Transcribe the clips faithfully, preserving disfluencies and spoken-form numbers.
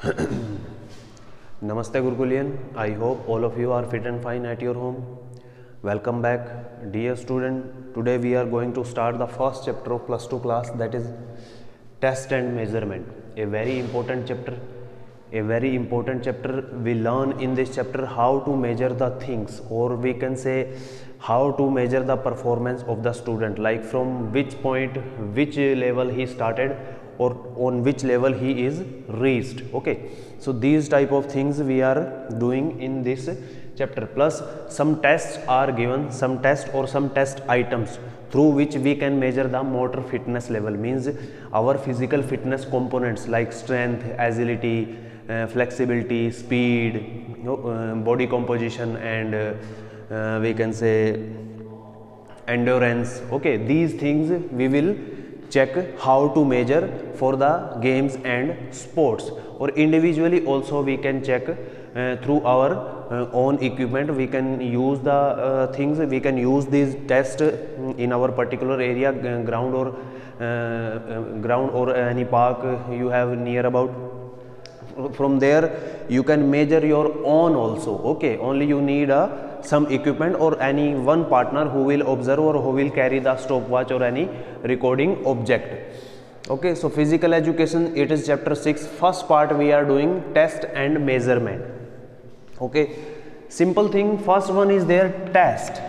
Namaste Gurukulian, I hope all of you are fit and fine at your home. Welcome back dear student. Today we are going to start the first chapter of plus two class, that is test and measurement. A very important chapter. A very important chapter. We learn in this chapter how to measure the things, or we can say how to measure the performance of the student, like from which point, which level he started, or on which level he is reached. Okay, so these type of things we are doing in this chapter, plus some tests are given, some test or some test items through which we can measure the motor fitness level, means our physical fitness components like strength, agility, uh, flexibility, speed, you know, uh, body composition, and uh, uh, we can say endurance. Okay, these things we will check how to measure for the games and sports, or individually also we can check uh, through our uh, own equipment. We can use the uh, things, we can use these tests in our particular area, uh, ground or uh, uh, ground or any park you have near about. From there you can measure your own also. Okay, only you need a some equipment or any one partner who will observe or who will carry the stopwatch or any recording object. Okay, so physical education, it is chapter six. First part we are doing test and measurement. Okay, simple thing. First one is there, test.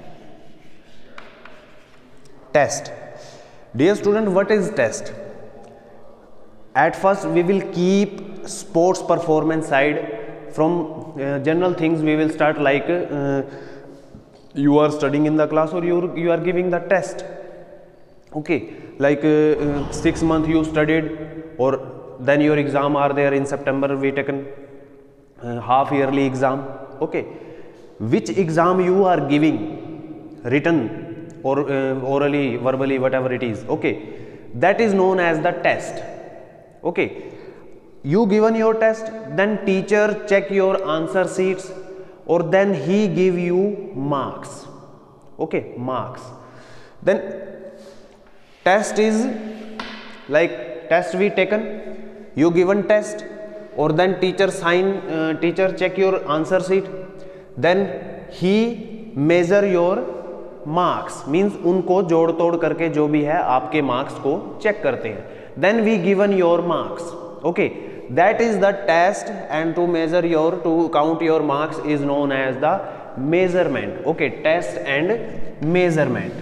Test. Dear student, what is test? At first we will keep sports performance side. From uh, general things we will start, like uh, you are studying in the class or you you are giving the test. Okay, like uh, uh, six months you studied, or then your exam are there in September, we taken uh, half yearly exam. Okay, which exam you are giving, written or uh, orally, verbally, whatever it is. Okay, that is known as the test. Okay, you given your test, then teacher check your answer sheets, or then he give you marks. Okay, marks. Then test is like test we taken, you given test, or then teacher sign, uh, teacher check your answer sheet, then he measure your marks, means उनको जोड़ तोड़ करके जो भी है आपके marks को check करते हैं. Then we given your marks. Okay, that is the test, and to measure your, to count your marks is known as the measurement. Okay, test and measurement.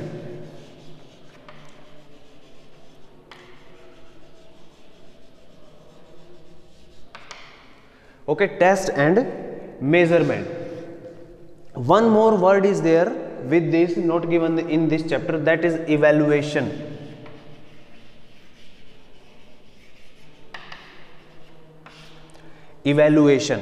Okay, test and measurement. One more word is there with this, not given in this chapter, that is evaluation. Evaluation.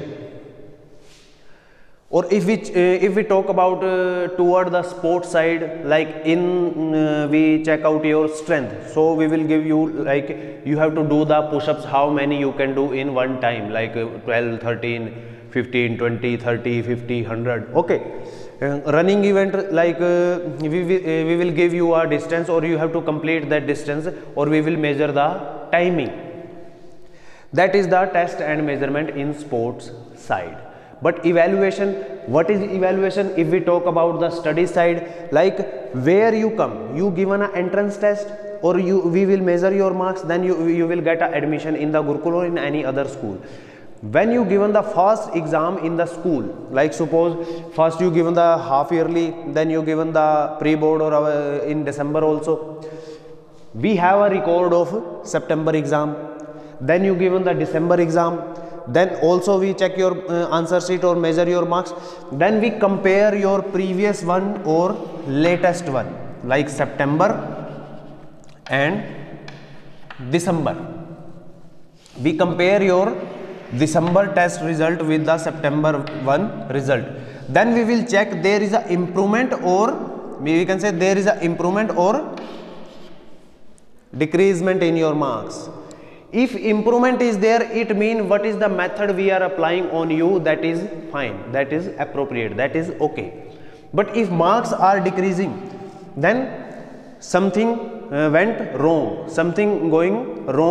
Or if we uh, if we talk about uh, toward the sports side, like in uh, we check out your strength, so we will give you, like you have to do the push-ups, how many you can do in one time, like uh, twelve, thirteen, fifteen, twenty, thirty, fifty, one hundred. Okay, uh, running event, like uh, we, we, uh, we will give you a distance, or you have to complete that distance, or we will measure the timing. That is the test and measurement in sports side. But evaluation, what is evaluation? If we talk about the study side, like where you come, you given an entrance test, or you we will measure your marks, then you you will get an admission in the Gurukul or in any other school. When you given the first exam in the school, like suppose first you given the half yearly, then you given the pre-board or uh, in December also, we have a record of September exam. Then you given the December exam, then also we check your uh, answer sheet or measure your marks, then we compare your previous one or latest one, like September and December. We compare your December test result with the September one result. Then we will check there is a improvement, or we can say there is a improvement or decreasement in your marks. If improvement is there, it means what is the method we are applying on you, that is fine, that is appropriate, that is okay. But if marks are decreasing, then something uh, went wrong, something going wrong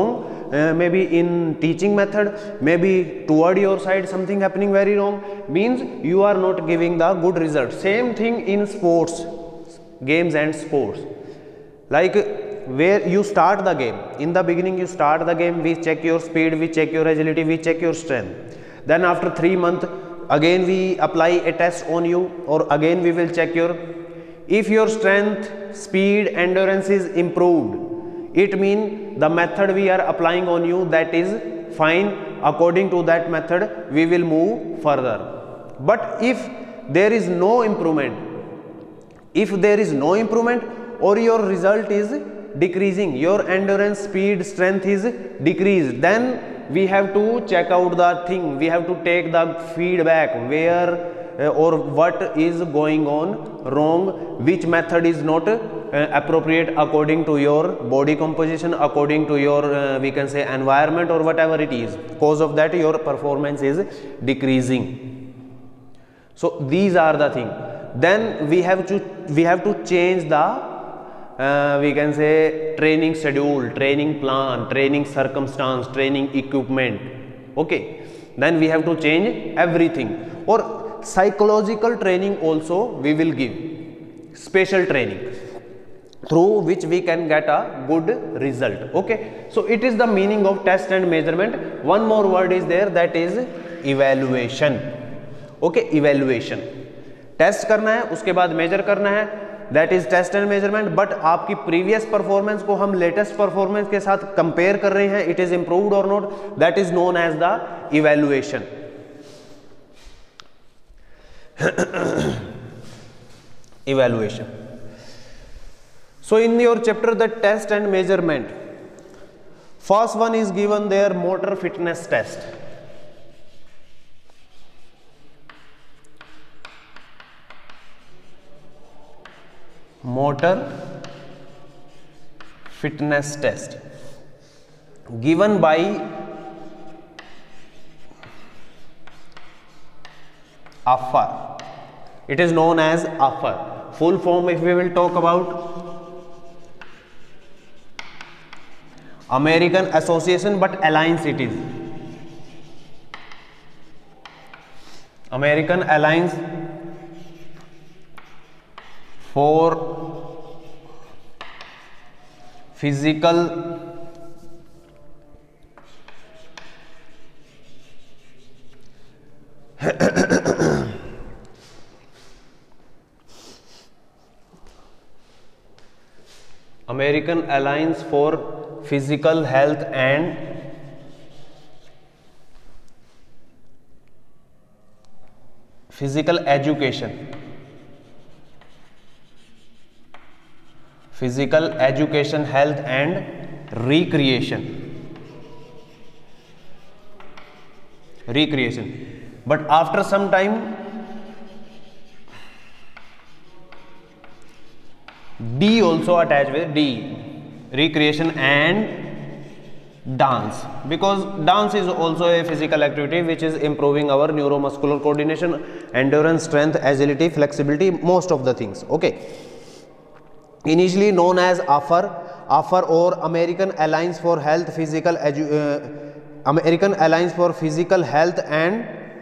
uh, maybe in teaching method, maybe toward your side something happening very wrong, means you are not giving the good result. Same thing in sports, games and sports, like where you start the game, in the beginning you start the game, we check your speed, we check your agility, we check your strength, then after three months again we apply a test on you, or again we will check your, if your strength, speed, endurance is improved, it means the method we are applying on you, that is fine, according to that method we will move further. But if there is no improvement, if there is no improvement or your result is decreasing, your endurance, speed, strength is decreased, then we have to check out the thing, we have to take the feedback where uh, or what is going on wrong, which method is not uh, appropriate according to your body composition, according to your uh, we can say environment or whatever it is, cause of that your performance is decreasing. So these are the things. Then we have to we have to change the Uh, we can say training schedule, training plan, training circumstance, training equipment. Okay, then we have to change everything. Or psychological training also we will give, special training through which we can get a good result. Okay, so it is the meaning of test and measurement. One more word is there, that is evaluation. Okay, evaluation, test करना है, उसके बाद measure करना है, that is test and measurement. But आपकी previous performance को हम latest performance के साथ कंपेयर कर रहे हैं, इट इज इंप्रूव्ड और not, that is known as the evaluation. Evaluation. So in your chapter the test and measurement, first one is given there motor fitness test. Motor fitness test given by A F A R. It is known as A F A R. Full form if we will talk about, American Association, but Alliance it is. American Alliance for physical American Alliance for Physical Health and Physical Education. Physical Education, Health and Recreation. Recreation. But after some time, D also attached with D, recreation and dance, because dance is also a physical activity which is improving our neuromuscular coordination, endurance, strength, agility, flexibility, most of the things. Okay. Initially known as A F A R, A F A R or American Alliance for Health, Physical Edu uh, American Alliance for Physical Health and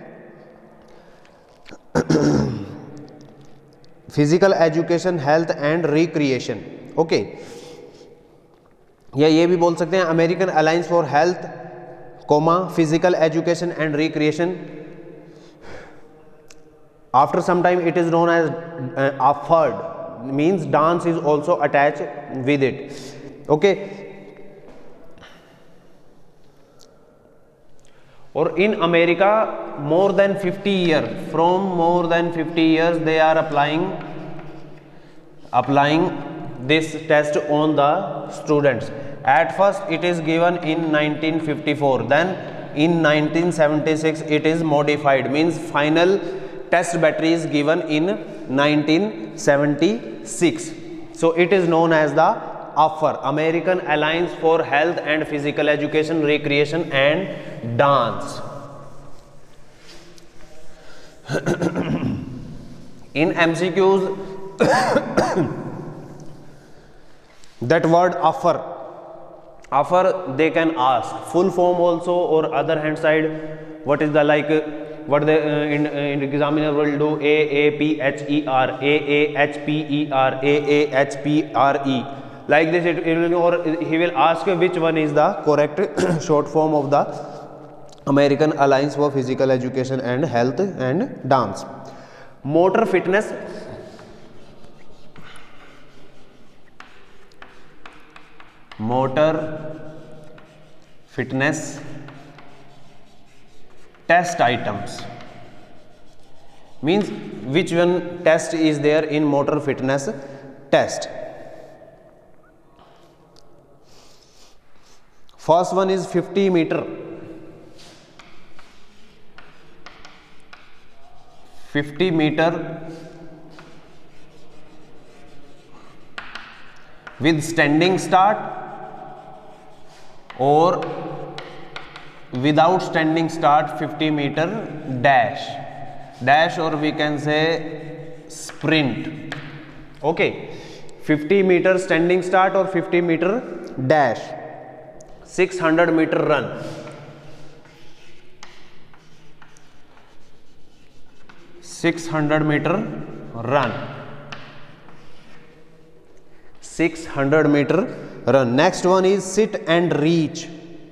Physical Education, Health and Recreation. Okay, या ये भी बोल सकते हैं American Alliance for Health, comma Physical Education and Recreation. After some time it is known as uh, A F A R, means dance is also attached with it. Okay, or in America more than fifty years, from more than fifty years they are applying applying this test on the students. At first it is given in nineteen fifty-four, then in nineteen seventy-six it is modified, means final test battery is given in nineteen seventy-six. So it is known as the A F A R, American Alliance for Health and Physical Education, Recreation and Dance. In M C Qs that word A F A R, After they can ask full form also, or other hand side, what is the like what the uh, in, uh, in examiner will do A A P H E R, A A H P E R, A A H P R E, like this it, it will, or he will ask which one is the correct short form of the American Alliance for Physical Education and Health and Dance. Motor fitness, motor fitness test items means which one test is there in motor fitness test. First one is fifty meter, fifty meter with standing start or without standing start, fifty meter dash, dash or we can say sprint. Okay, fifty meter standing start or fifty meter dash, six hundred meter run, six hundred meter run, six hundred meter run. Next one is sit and reach.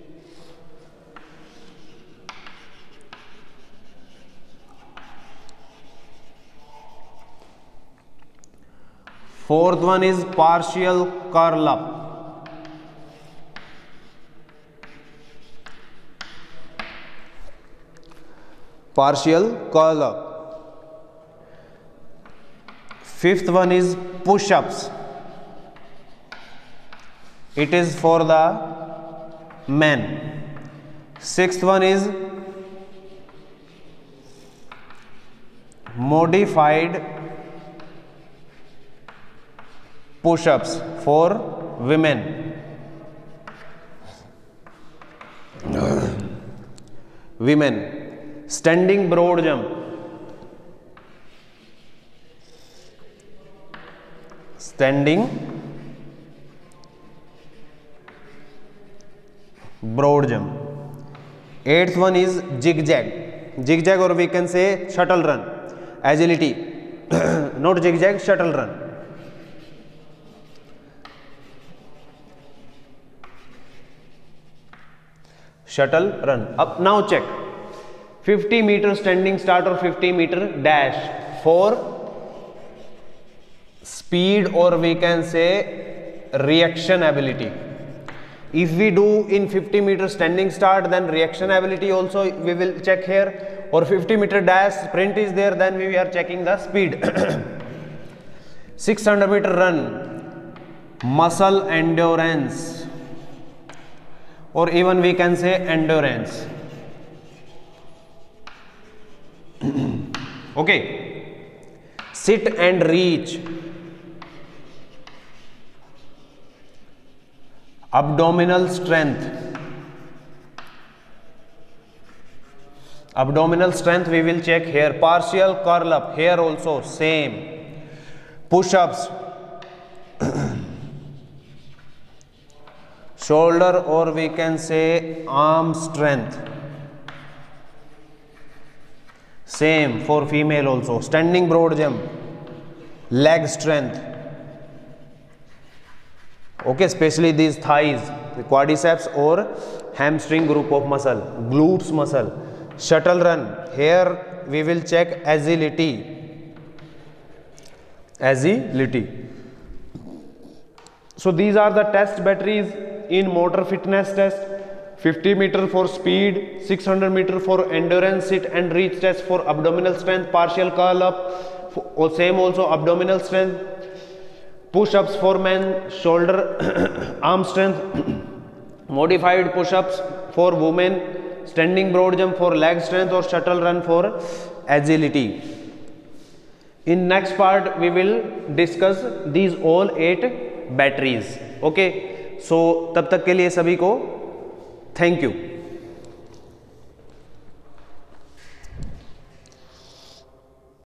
Fourth one is partial curl up. Partial curl up. Fifth one is push ups. It is for the men. Sixth one is modified push-ups for women. Women. Standing broad jump. Standing broad jump. Eighth one is zigzag. Zigzag or we can say shuttle run. Agility. Not zigzag, shuttle run. Shuttle run. Up now check. fifty meter standing start or fifty meter dash for speed or we can say reaction ability. If we do in fifty meter standing start, then reaction ability also we will check here, or fifty meter dash sprint is there, then we are checking the speed. six hundred meter run, muscle endurance, or even we can say endurance. Okay, sit and reach, abdominal strength. Abdominal strength we will check here. Partial curl up, here also same. Push ups, shoulder or we can say arm strength, same for female also. Standing broad jump, leg strength. Okay, especially these thighs, the quadriceps or hamstring group of muscle, glutes muscle. Shuttle run, here we will check agility. Agility. So these are the test batteries in motor fitness test. fifty meter for speed, six hundred meter for endurance, sit and reach test for abdominal strength, partial curl up, or same also abdominal strength, push ups for men, shoulder arm strength, modified push ups for women, standing broad jump for leg strength, or shuttle run for agility. In next part we will discuss these all eight batteries. Okay, so तब तक के लिए सभी को thank you.